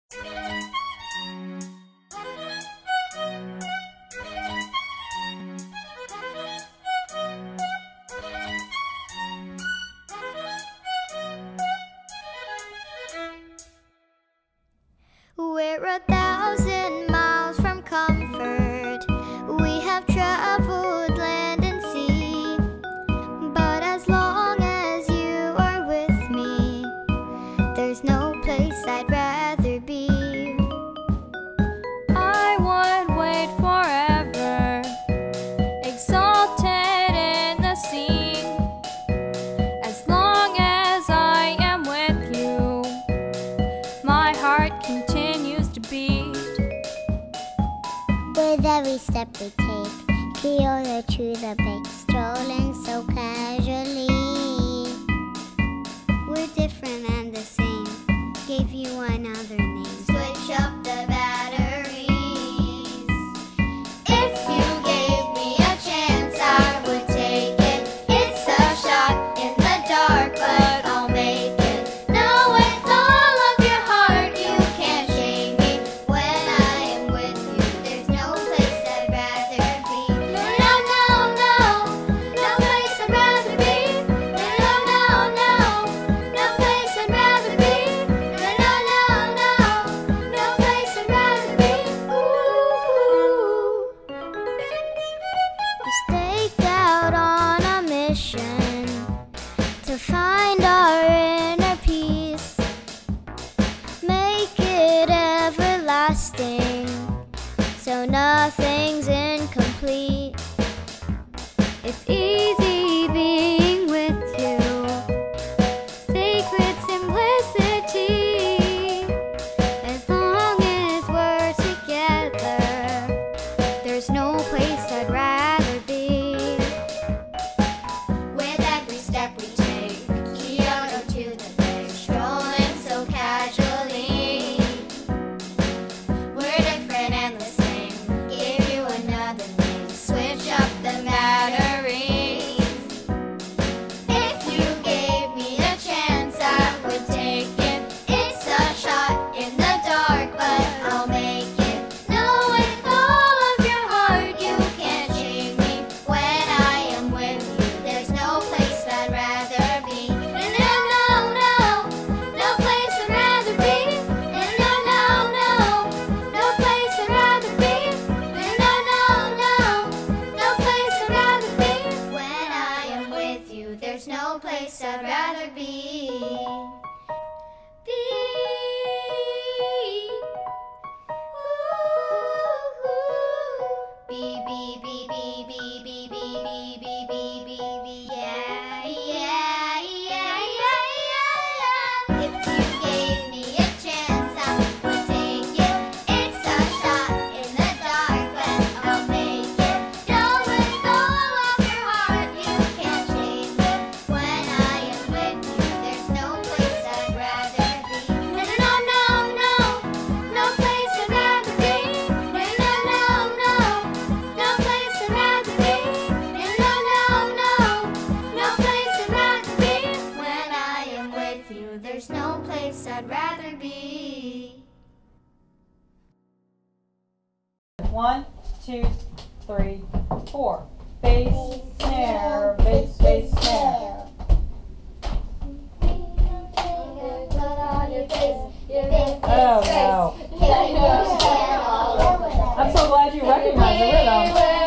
We're 1,000 miles from comfort. We have traveled land and sea. But as long as you are with me, there's no place I'd rather be. I would wait forever, exalted in the scene. As long as I am with you, my heart continues to beat. With every step we take, Kyoto to the bay, strolling so casually. We're different and the same, gave you another name. Switch up the batteries. If you gave me a chance, I would take it. It's a shot in the dark, but I'll make it. Know with all of your heart, you can't shame me. When I am with you, there's no place I'd rather be. No, no, no, no place I'd rather be. No, no, no, no place I'd rather be. No, no, no, no place I'd rather be. Ooh. We staked out on a mission to find our inner peace, make it everlasting, so nothing's incomplete. It's easy being with you, sacred simplicity. As long as we're together, there's no place I'd rather be. With every step we take, Kyoto to the bay, strolling so casually. We're different and the same, give you another name. Switch up the batteries. If you gave me a chance, I would take it. It's a shot in the dark, but I'll make it. Know with all of your heart, you can't shame me. When I am with you, there's no place I'd rather be. No, no, no, no place I'd rather be. No, no, no, no place I'd rather be. No, no, no, no place I'd rather be. When I am with you, there's no place I'd rather be. Be, be, be, be, be, be, be, be, be, be, be, be, yeah, yeah, yeah, yeah, yeah. If you gave me a chance, I would take it. It's a shot in the dark, but I'll make it. Know with all of your heart, you can't shame me. When I am with you, there's no place I'd rather be. No, no, no, no, no place I'd rather be. No, no, no, no place I'd rather be. No, no, no place I'd rather be. When I am with you, there's no place I'd rather be. 1, 2, 3, 4. Bass, snare, bass, bass, snare. Oh no. I'm so glad you recognize the rhythm.